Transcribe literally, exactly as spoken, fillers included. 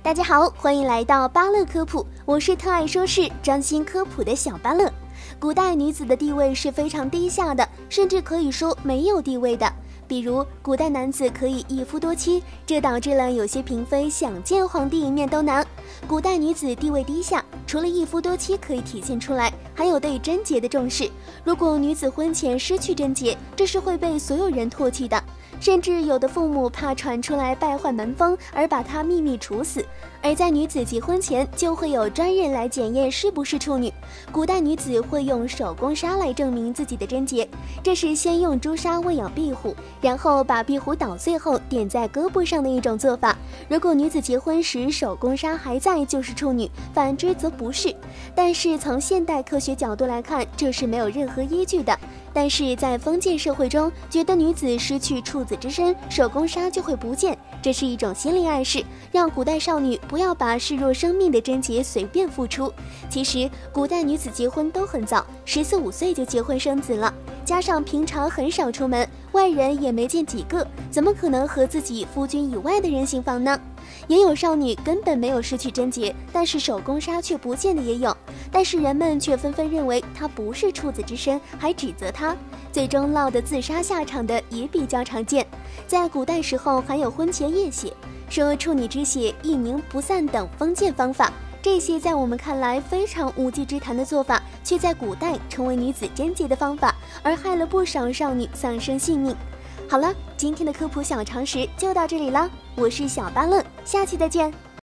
大家好，欢迎来到巴乐科普，我是特爱说事、专心科普的小巴乐。古代女子的地位是非常低下的，甚至可以说没有地位的。比如，古代男子可以一夫多妻，这导致了有些嫔妃想见皇帝一面都难。古代女子地位低下，除了一夫多妻可以体现出来，还有对贞洁的重视。如果女子婚前失去贞洁，这是会被所有人唾弃的。甚至有的父母怕传出来败坏门风，而把她秘密处死。而在女子结婚前，就会有专人来检验是不是处女。古代女子会用手工纱来证明自己的贞洁，这是先用朱砂喂养壁虎，然后把壁虎捣碎后点在胳膊上的一种做法。如果女子结婚时手工纱还在，就是处女，反之则不是。但是从现代科学角度来看，这是没有任何依据的。但是在封建社会中，觉得女子失去处子之身，手工纱就会不见，这是一种心理暗示，让古代少女不要把视若生命的贞洁随便付出。其实古代女子结婚都很早，十四五岁就结婚生子了，加上平常很少出门，外人也没见几个，怎么可能和自己夫君以外的人行房呢？也有少女根本没有失去贞洁，但是手工纱却不见的也有，但是人们却纷纷认为她不是处子之身，还指责她，最终落得自杀下场的也比较常见。在古代时候还有婚前验血，说处女之血一凝不散等封建方法，这些在我们看来非常无稽之谈的做法，却在古代成为女子贞洁的方法，而害了不少少女丧生性命。好了，今天的科普小常识就到这里了，我是小巴乐，下期再见。